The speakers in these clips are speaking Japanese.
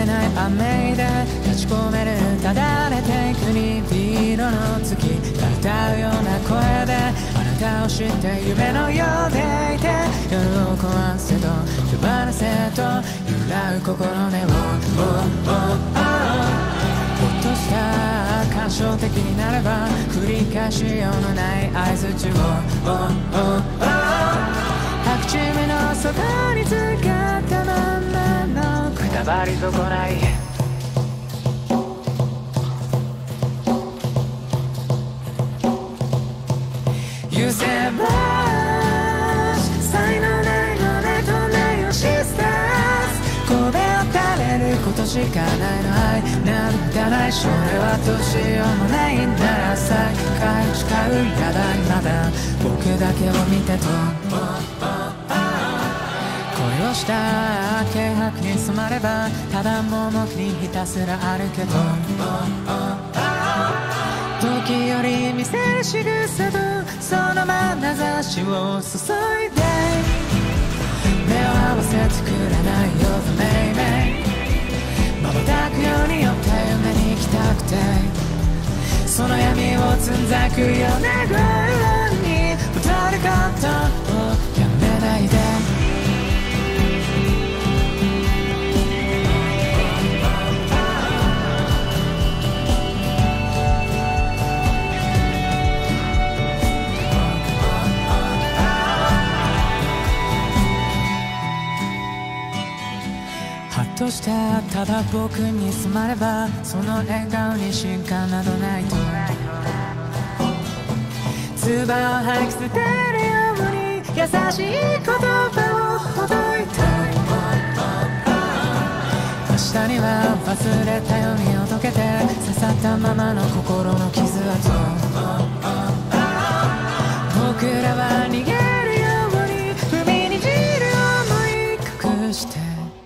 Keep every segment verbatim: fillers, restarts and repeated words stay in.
ない雨で立ち込めるただれていく虹色の月が歌うような声であなたを知って夢のようでいて夜を壊せと手放せと揺らう心根をほっとした感傷的になれば繰り返しようのない合図を白地目の底につかったままのくたばり損ない遊生夢死才能ないのねとないよシスター神戸を垂れることしかないの愛なんてないそれはどうしようもないんだら再会誓うやだまだ僕だけを見てと恋をした軽薄に染まればただ盲目にひたすら歩けと時より見せる仕草とその眼差しを注いで目を合わせてくれないようなめいめい瞬くように酔った夢に行きたくてその闇をつんざくような声に踊ることをやめないでハッとしたただ僕に染まればその笑顔に進化などないと唾を吐き捨てるように優しい言葉をほどいて明日には忘れたようにほどけて刺さったままの心の傷跡僕らは逃げるように踏みにじる想い隠して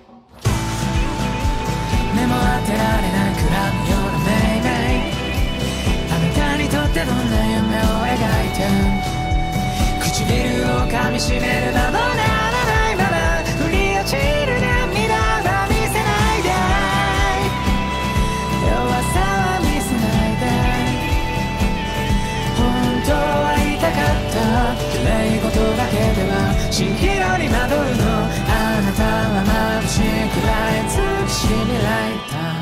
目も当てられないくらいのようなめいめいあなたにとってどんな夢を描いて唇を噛みしめるなどならないまま降り落ちる涙は見せないで弱さは見せないで本当は言いたかった綺麗事だけでは蜃気楼に惑うのあなたは眩しいくらい美しい未来だ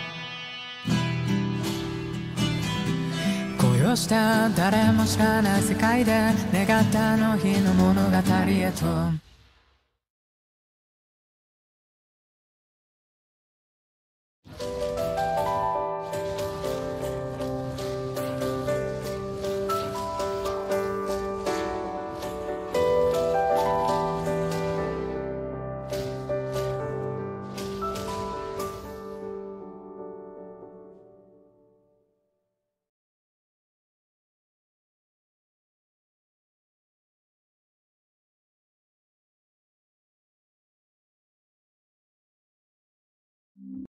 恋をした誰も知らない世界で願ったあの日の物語へと